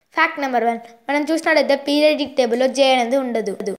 Fact number 1, మనం చూసినట్లయితే periodic టేబుల్లో J అనేది ఉండదు.